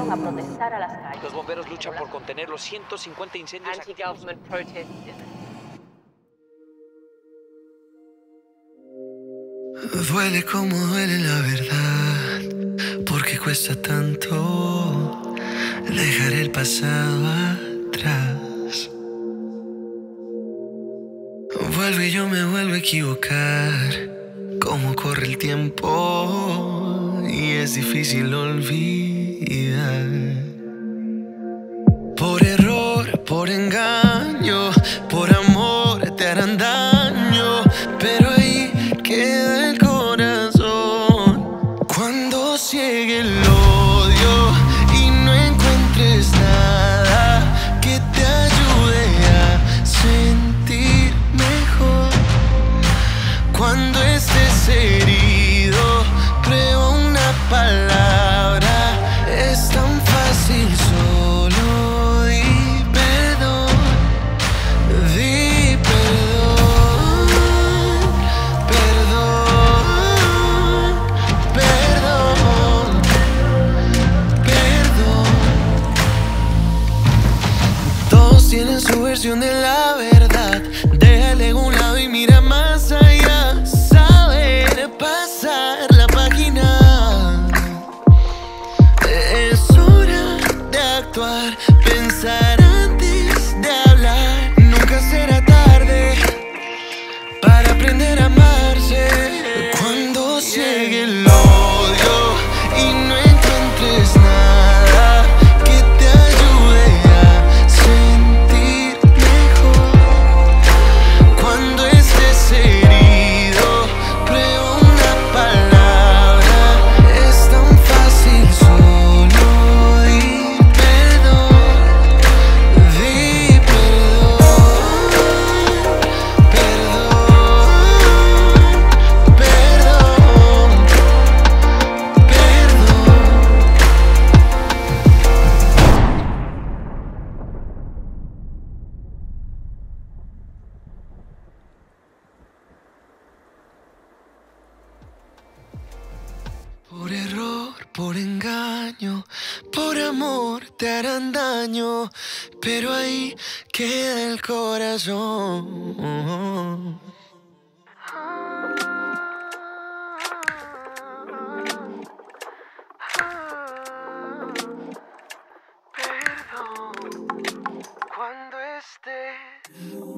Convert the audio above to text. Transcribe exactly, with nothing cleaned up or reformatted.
salieron a protestar a las calles. Los bomberos luchan por contener los ciento cincuenta incendios activos. Anti-government protest. Duele como duele la verdad, porque cuesta tanto dejar el pasado atrás. Vuelve y yo me vuelvo a equivocar, cómo corre el tiempo y es difícil olvidar. Por error, por engaño, por amor te harán daño, pero ahí queda el corazón. Cuando ciegue el odio y no encuentres nada que te ayude a sentir mejor. Cuando estés herido, prueba una palabra, es tan fácil solo di perdón, di perdón, perdón, perdón, perdón. Todos tienen su versión de la verdad, déjale a un lado y mira más allá, saber pasar la página. Es hora de actuar, pensar antes de hablar. Nunca será tarde para aprender a amarse. Cuando llegue el odio y no encuentres nada que te ayude a sentir mejor. Cuando estés herido, prueba una palabra, es tan fácil solo di perdón, di perdón, perdón, perdón, perdón. Por error, por engaño, por amor te harán daño, pero ahí queda el corazón. Perdón, cuando estés